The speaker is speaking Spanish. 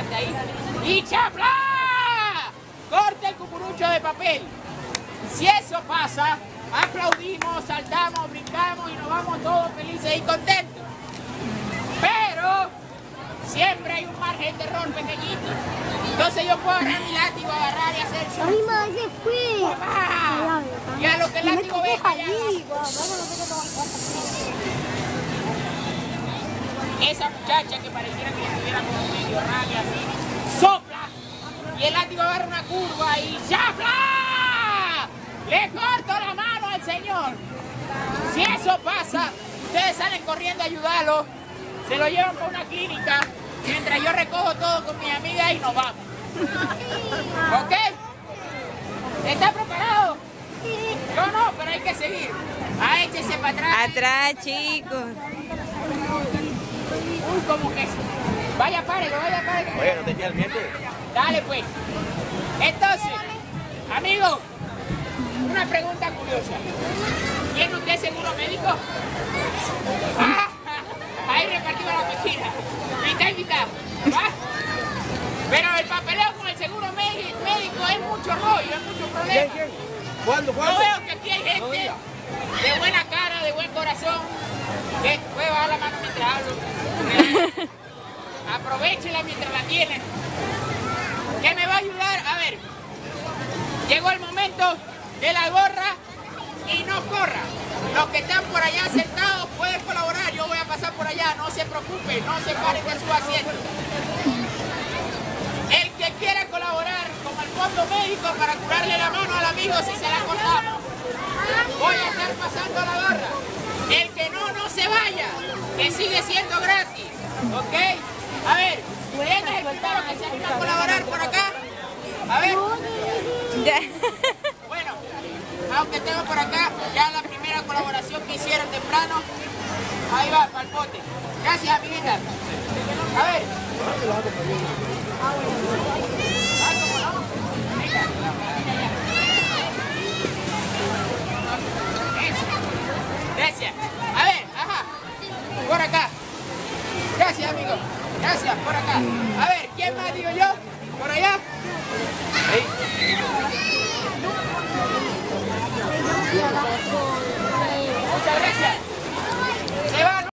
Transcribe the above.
hasta ahí. ¡Y chapla! Corta el cucurucho de papel. Si eso pasa, aplaudimos, saltamos, brincamos y nos vamos todos felices y contentos. Pero siempre hay un margen de error pequeñito. Entonces yo puedo agarrar mi látigo, agarrar y hacer show. Y a lo que el látigo venga ya. Esa muchacha que pareciera que estuviera como medio rabia así, sopla y el látigo agarra una curva y ¡chapla! Le corto la mano al señor. Si eso pasa, ustedes salen corriendo a ayudarlo, se lo llevan para una clínica, mientras yo recojo todo con mi amiga y nos vamos. ¿Ok? ¿Está preparado? Yo no, pero hay que seguir. Échese para atrás. Atrás, chicos. Uy, como que vaya, párelo, vaya, párelo. Oye, no te queda el miente. Dale, pues. Entonces, amigo, una pregunta curiosa. ¿Tiene usted seguro médico? Ah, ahí repartido la piscina. Mitad y mitad. ¿Va? Pero el papeleo con el seguro médico es mucho rollo, es mucho problema. ¿Quién? ¿Cuándo? Yo veo que aquí hay gente de buena cara, de buen corazón, que puede bajar la mano mientras hablo. Aprovechela mientras la tienen. ¿Qué me va a ayudar? A ver, llegó el momento de la gorra y no corra. Los que están por allá sentados pueden colaborar. Yo voy a pasar por allá, no se preocupen, no se paren de su asiento. El que quiera colaborar con el fondo médico para curarle la mano al amigo si se la cortamos, voy a estar pasando la gorra. El que no se vaya, que sigue siendo gratis, ¿ok? A ver, ¿quién es el primero que se anima a colaborar por acá? A ver. Bueno, aunque tengo por acá ya la primera colaboración que hicieron temprano, ahí va, para el pote. Gracias, amiguita. A ver. Gracias. A ver, ajá. Por acá. Gracias, amigo. Gracias, por acá. A ver, ¿quién más digo yo? ¿Por allá? Muchas gracias. Se va.